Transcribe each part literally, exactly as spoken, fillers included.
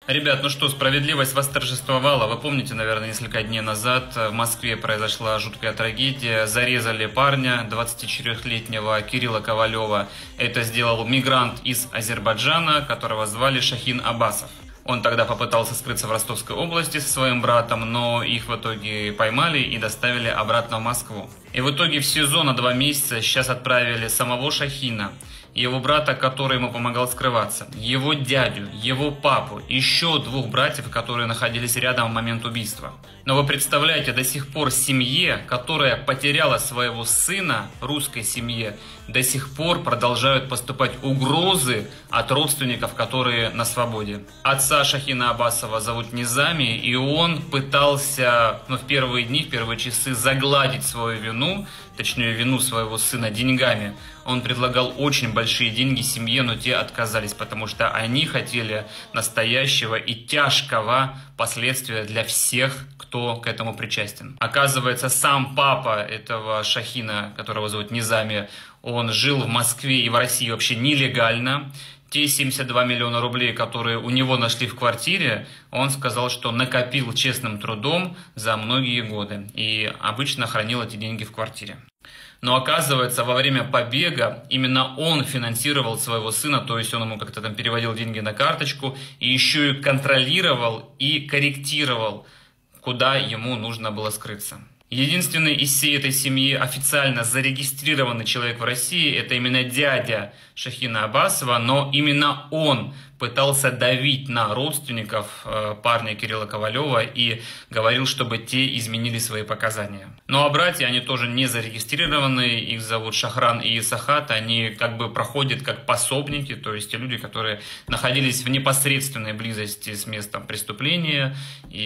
Ребят, ну что, справедливость восторжествовала. Вы помните, наверное, несколько дней назад в Москве произошла жуткая трагедия. Зарезали парня, двадцатичетырёхлетнего Кирилла Ковалева. Это сделал мигрант из Азербайджана, которого звали Шахин Аббасов. Он тогда попытался скрыться в Ростовской области со своим братом, но их в итоге поймали и доставили обратно в Москву. И в итоге в СИЗО на два месяца сейчас отправили самого Шахина, его брата, который ему помогал скрываться, его дядю, его папу, еще двух братьев, которые находились рядом в момент убийства. Но вы представляете, до сих пор семье, которая потеряла своего сына, русской семье, до сих пор продолжают поступать угрозы от родственников, которые на свободе. Отца Шахина Аббасова зовут Низами, и он пытался, ну, в первые дни, в первые часы загладить свою вину, точнее вину своего сына деньгами. Он предлагал очень большие деньги семье, но те отказались, потому что они хотели настоящего и тяжкого последствия для всех, кто к этому причастен. Оказывается, сам папа этого Шахина, которого зовут Низами, он жил в Москве и в России вообще нелегально. Те семьдесят два миллиона рублей, которые у него нашли в квартире, он сказал, что накопил честным трудом за многие годы и обычно хранил эти деньги в квартире. Но оказывается, во время побега именно он финансировал своего сына, то есть он ему как-то там переводил деньги на карточку и еще и контролировал и корректировал, куда ему нужно было скрыться. Единственный из всей этой семьи официально зарегистрированный человек в России – это именно дядя Шахина Аббасова, но именно он пытался давить на родственников парня Кирилла Ковалева и говорил, чтобы те изменили свои показания. Ну а братья, они тоже не зарегистрированы, их зовут Шахран и Исахат, они как бы проходят как пособники, то есть те люди, которые находились в непосредственной близости с местом преступления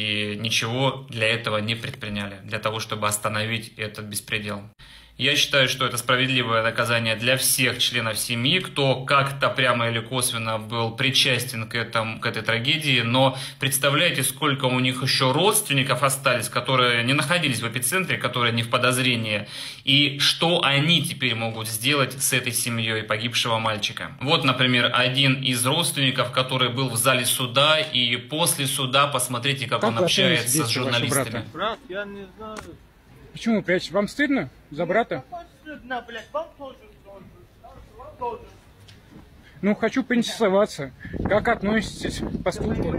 и ничего для этого не предприняли, для того, чтобы остановить этот беспредел. Я считаю, что это справедливое наказание для всех членов семьи, кто как-то прямо или косвенно был причастен к, этому, к этой трагедии. Но представляете, сколько у них еще родственников остались, которые не находились в эпицентре, которые не в подозрении. И что они теперь могут сделать с этой семьей погибшего мальчика. Вот, например, один из родственников, который был в зале суда, и после суда посмотрите, как, как он общается с журналистами. Брат, я не знаю. Почему прячете? Вам стыдно за брата? Вам стыдно, блядь, вам тоже вам тоже. Ну, хочу поинтересоваться, как относитесь к поступку?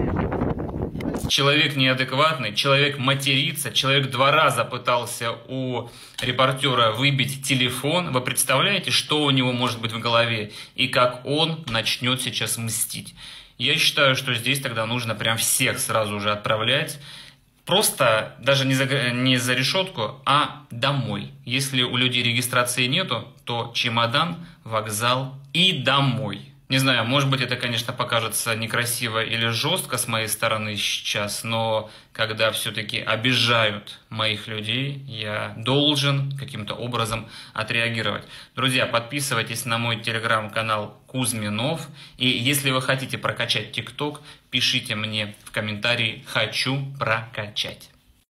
Человек неадекватный, человек матерится, человек два раза пытался у репортера выбить телефон. Вы представляете, что у него может быть в голове и как он начнет сейчас мстить? Я считаю, что здесь тогда нужно прям всех сразу же отправлять. Просто даже не за, не за решетку, а домой. Если у людей регистрации нету, то чемодан, вокзал и домой. Не знаю, может быть, это, конечно, покажется некрасиво или жестко с моей стороны сейчас, но когда все-таки обижают моих людей, я должен каким-то образом отреагировать. Друзья, подписывайтесь на мой телеграм-канал Кузьминов. И если вы хотите прокачать ТикТок, пишите мне в комментарии «Хочу прокачать».